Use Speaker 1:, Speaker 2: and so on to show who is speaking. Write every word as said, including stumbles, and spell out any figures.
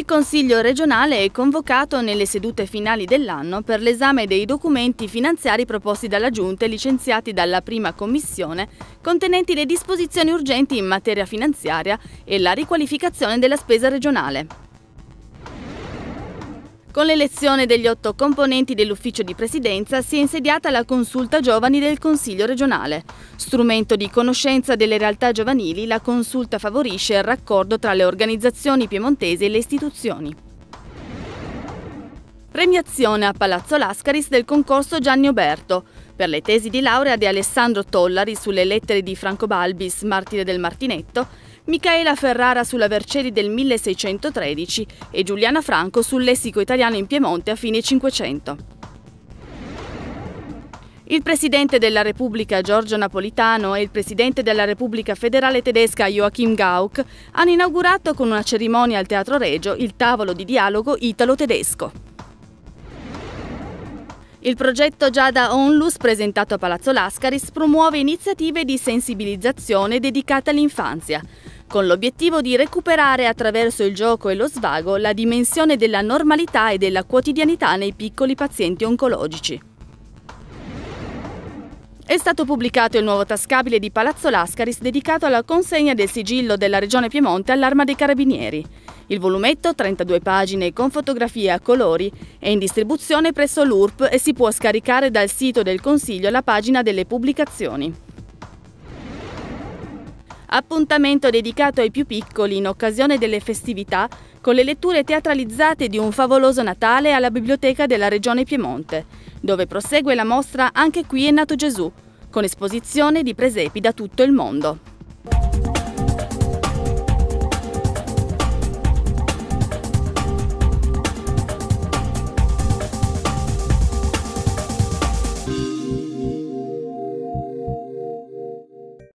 Speaker 1: Il Consiglio regionale è convocato nelle sedute finali dell'anno per l'esame dei documenti finanziari proposti dalla Giunta e licenziati dalla prima commissione, contenenti le disposizioni urgenti in materia finanziaria e la riqualificazione della spesa regionale. Con l'elezione degli otto componenti dell'ufficio di presidenza si è insediata la Consulta Giovani del Consiglio regionale. Strumento di conoscenza delle realtà giovanili, la consulta favorisce il raccordo tra le organizzazioni piemontesi e le istituzioni. Premiazione a Palazzo Lascaris del concorso Gianni Oberto. Per le tesi di laurea di Alessandro Tollari sulle lettere di Franco Balbis, martire del Martinetto, Micaela Ferrara sulla Vercelli del milleseicentotredici e Giuliana Franco sul lessico italiano in Piemonte a fine Cinquecento. Il Presidente della Repubblica Giorgio Napolitano e il Presidente della Repubblica Federale Tedesca Joachim Gauck hanno inaugurato con una cerimonia al Teatro Regio il tavolo di dialogo italo-tedesco. Il progetto Giada Onlus, presentato a Palazzo Lascaris, promuove iniziative di sensibilizzazione dedicate all'infanzia, con l'obiettivo di recuperare attraverso il gioco e lo svago la dimensione della normalità e della quotidianità nei piccoli pazienti oncologici. È stato pubblicato il nuovo tascabile di Palazzo Lascaris dedicato alla consegna del sigillo della Regione Piemonte all'Arma dei Carabinieri. Il volumetto, trentadue pagine con fotografie a colori, è in distribuzione presso l'U R P e si può scaricare dal sito del Consiglio alla pagina delle pubblicazioni. Appuntamento dedicato ai più piccoli in occasione delle festività con le letture teatralizzate di Un favoloso Natale alla Biblioteca della Regione Piemonte, dove prosegue la mostra Anche qui è nato Gesù, con esposizione di presepi da tutto il mondo.